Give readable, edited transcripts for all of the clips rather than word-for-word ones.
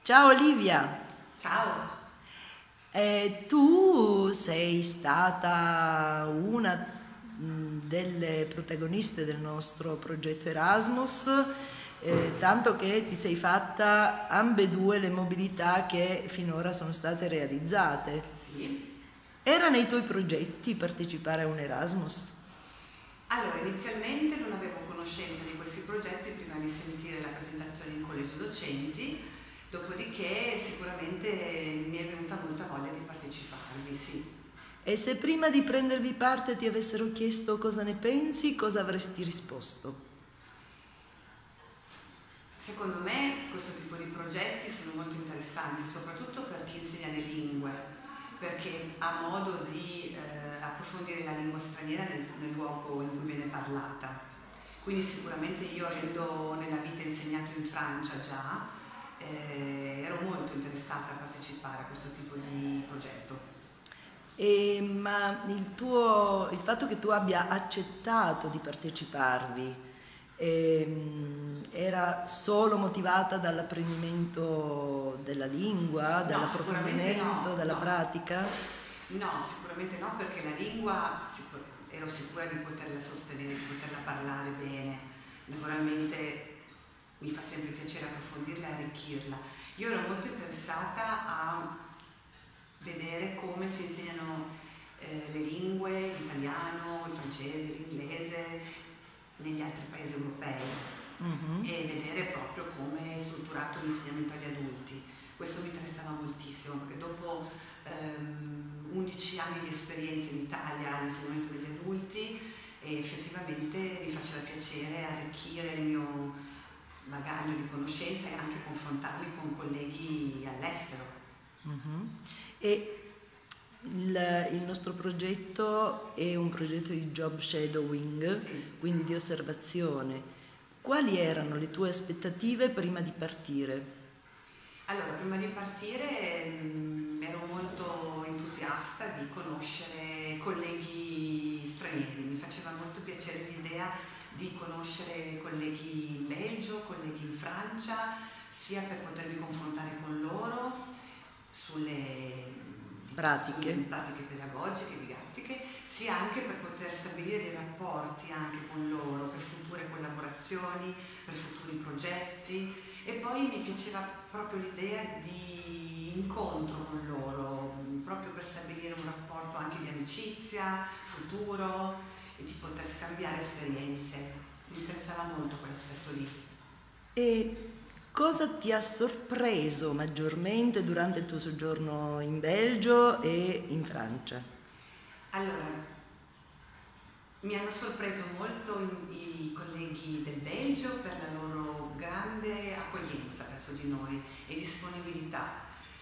Ciao Olivia, Ciao. tu sei stata una delle protagoniste del nostro progetto Erasmus, tanto che ti sei fatta ambedue le mobilità che finora sono state realizzate. Sì. Era nei tuoi progetti partecipare a un Erasmus? Allora, inizialmente non avevo conoscenza di questi progetti prima di sentire la presentazione in collegio docenti, dopodiché sicuramente mi è venuta molta voglia di parteciparvi, sì. E se prima di prendervi parte ti avessero chiesto cosa ne pensi, cosa avresti risposto? Secondo me questo tipo di progetti sono molto interessanti, soprattutto per chi insegna le lingue, perché ha modo di approfondire la lingua straniera nel luogo in cui viene parlata. Quindi sicuramente io, avendo nella vita insegnato in Francia già, ero molto interessata a partecipare a questo tipo di progetto. Ma il fatto che tu abbia accettato di parteciparvi era solo motivata dall'apprendimento della lingua, No, sicuramente dall'approfondimento, no, dalla no. pratica? No, sicuramente no, perché la lingua ero sicura di poterla sostenere, di poterla parlare bene. Naturalmente mi fa sempre piacere approfondirla e arricchirla. Io ero molto interessata a vedere come si insegnano le lingue, l'italiano, il francese, l'inglese negli altri paesi europei Mhm. e vedere proprio come è strutturato l'insegnamento agli adulti. Questo mi interessava moltissimo perché dopo 11 anni di esperienza in Italia all'insegnamento degli adulti effettivamente mi faceva piacere arricchire il mio bagaglio di conoscenze e anche confrontarmi con colleghi all'estero. Mhm. E il nostro progetto è un progetto di job shadowing, Sì. quindi di osservazione. Quali erano le tue aspettative prima di partire? Allora, prima di partire ero molto entusiasta di conoscere colleghi stranieri, mi faceva molto piacere l'idea di conoscere colleghi in Belgio, colleghi in Francia, sia per potermi confrontare con loro sulle Pratiche? pratiche pedagogiche, didattiche, sia anche per poter stabilire dei rapporti anche con loro per future collaborazioni, per futuri progetti. E poi mi piaceva proprio l'idea di incontro con loro, proprio per stabilire un rapporto anche di amicizia, futuro e di poter scambiare esperienze. Mi interessava molto quell'aspetto lì. E cosa ti ha sorpreso maggiormente durante il tuo soggiorno in Belgio e in Francia? Allora, mi hanno sorpreso molto i colleghi del Belgio per la loro grande accoglienza verso di noi e disponibilità.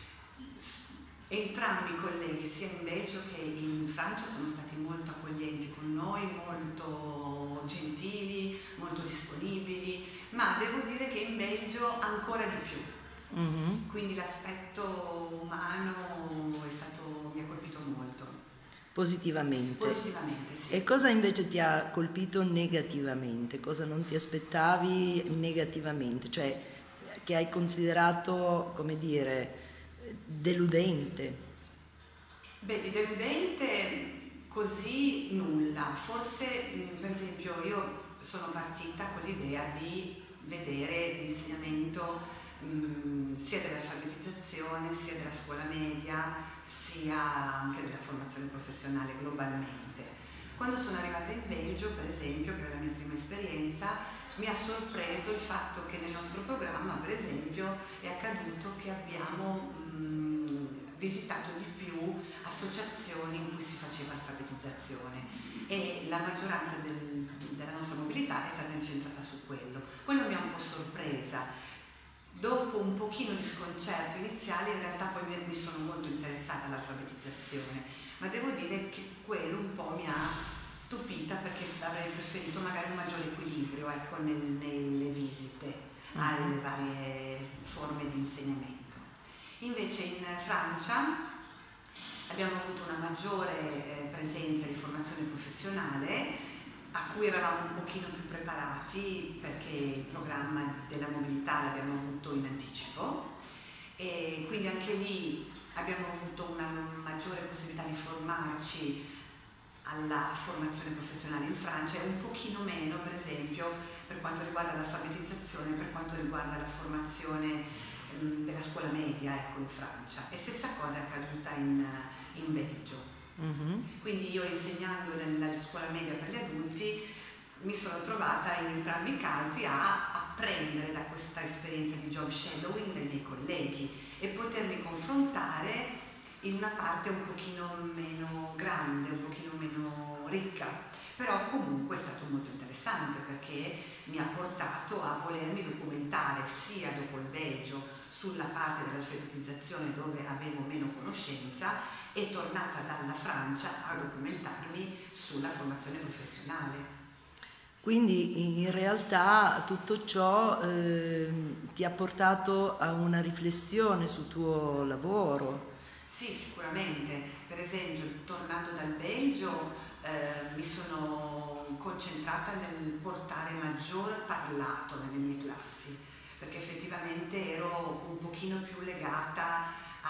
Entrambi i colleghi, sia in Belgio che in Francia, sono stati molto accoglienti con noi, molto gentili, molto disponibili, ma devo dire che in Belgio ancora di più. Mhm. Quindi l'aspetto umano mi ha colpito molto. Positivamente. Positivamente, sì. E cosa invece ti ha colpito negativamente? Cosa non ti aspettavi negativamente? Cioè, che hai considerato, come dire, deludente? Beh, di deludente così nulla. Forse, per esempio, io sono partita con l'idea di vedere l'insegnamento sia dell'alfabetizzazione, sia della scuola media, sia anche della formazione professionale globalmente. Quando sono arrivata in Belgio, per esempio, che era la mia prima esperienza, mi ha sorpreso il fatto che nel nostro programma, per esempio, è accaduto che abbiamo visitato di più associazioni in cui si faceva alfabetizzazione e la maggioranza della nostra mobilità è stata incentrata su quello. Quello mi ha un po' sorpresa. Dopo un pochino di sconcerto iniziale, in realtà poi mi sono molto interessata all'alfabetizzazione, ma devo dire che quello un po' mi ha stupita perché avrei preferito magari un maggiore equilibrio, ecco, nelle visite alle varie forme di insegnamento. Invece in Francia abbiamo avuto una maggiore presenza di formazione professionale a cui eravamo un pochino più preparati perché il programma della mobilità l'abbiamo avuto in anticipo anche lì abbiamo avuto una maggiore possibilità di formarci alla formazione professionale in Francia e un pochino meno, per esempio, per quanto riguarda l'alfabetizzazione, per quanto riguarda la formazione della scuola media, ecco, in Francia. E stessa cosa è accaduta in Belgio. Quindi io, insegnando nella scuola media per gli adulti, mi sono trovata in entrambi i casi a apprendere da questa esperienza di job shadowing dei miei colleghi e potermi confrontare in una parte un pochino meno grande, un pochino meno ricca, però comunque è stato molto interessante perché mi ha portato a volermi documentare sia dopo il Belgio sulla parte dell'alfabetizzazione dove avevo meno conoscenza e tornata dalla Francia a documentarmi sulla formazione professionale. Quindi in realtà tutto ciò ti ha portato a una riflessione sul tuo lavoro. Sì, sicuramente. Per esempio, tornando dal Belgio, mi sono concentrata nel portare maggior parlato nelle mie classi, perché effettivamente ero un pochino più legata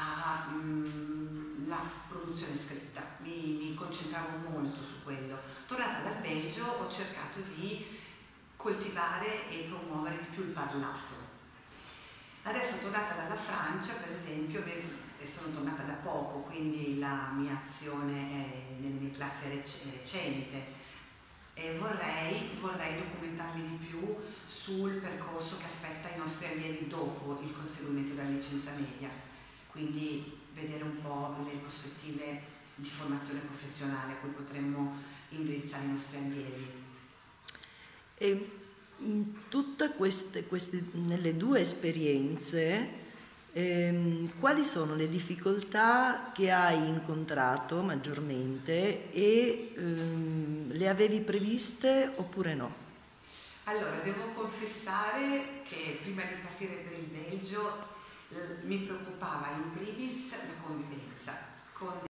alla produzione scritta, mi concentravo molto su quello. Tornata dal Belgio ho cercato di coltivare e promuovere di più il parlato. Adesso tornata dalla Francia, per esempio, e sono tornata da poco, quindi la mia azione nelle mie classi è recente e vorrei documentarmi di più sul percorso che aspetta i nostri allievi dopo il conseguimento della licenza media, quindi vedere un po' le prospettive di formazione professionale a cui potremmo indirizzare i nostri allievi. E in tutte queste nelle due esperienze, quali sono le difficoltà che hai incontrato maggiormente e le avevi previste oppure no? Allora, devo confessare che prima di partire per il Belgio mi preoccupava in primis la convivenza con